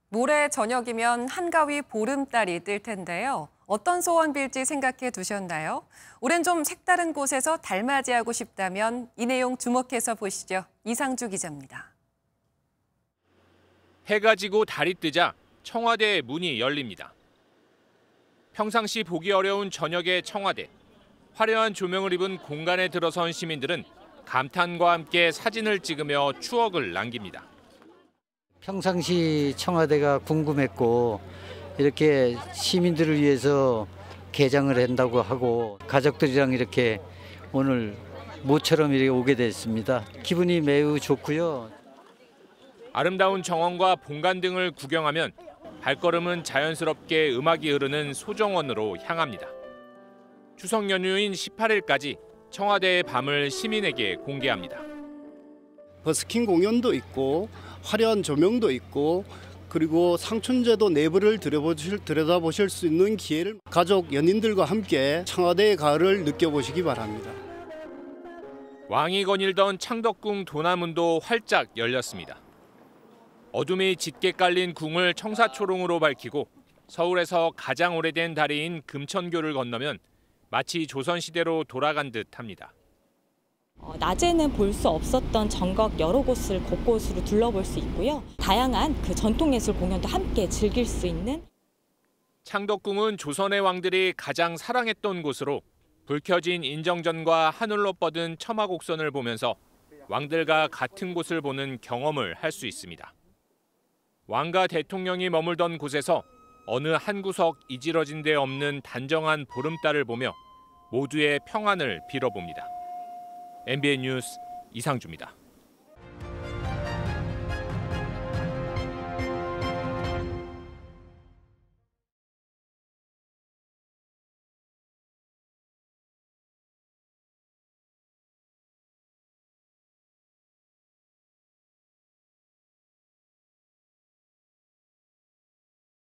모레 저녁이면 한가위 보름달이 뜰 텐데요. 어떤 소원 빌지 생각해 두셨나요? 올해는 좀 색다른 곳에서 달 맞이하고 싶다면 이 내용 주목해서 보시죠. 이상주 기자입니다. 해가 지고 달이 뜨자 청와대의 문이 열립니다. 평상시 보기 어려운 저녁의 청와대. 화려한 조명을 입은 공간에 들어선 시민들은 감탄과 함께 사진을 찍으며 추억을 남깁니다. 평상시 청와대가 궁금했고 이렇게 시민들을 위해서 개장을 한다고 하고 가족들이랑 이렇게 오늘 모처럼 이렇게 오게 됐습니다. 기분이 매우 좋고요. 아름다운 정원과 본관 등을 구경하면 발걸음은 자연스럽게 음악이 흐르는 소정원으로 향합니다. 추석 연휴인 18일까지 청와대의 밤을 시민에게 공개합니다. 버스킹 공연도 있고 화려한 조명도 있고 그리고 상춘제도 내부를 들여다보실 수 있는 기회를 가족 연인들과 함께 청와대의 가을을 느껴보시기 바랍니다. 왕이 거닐던 창덕궁 도남문도 활짝 열렸습니다. 어둠이 짙게 깔린 궁을 청사초롱으로 밝히고 서울에서 가장 오래된 다리인 금천교를 건너면 마치 조선시대로 돌아간 듯합니다. 낮에는 볼 수 없었던 정각 여러 곳을 곳곳으로 둘러볼 수 있고요. 다양한 그 전통예술 공연도 함께 즐길 수 있는. 창덕궁은 조선의 왕들이 가장 사랑했던 곳으로 불 켜진 인정전과 하늘로 뻗은 처마곡선을 보면서 왕들과 같은 곳을 보는 경험을 할 수 있습니다. 왕과 대통령이 머물던 곳에서 어느 한 구석 이지러진 데 없는 단정한 보름달을 보며 모두의 평안을 빌어봅니다. MBN 뉴스 이상주입니다.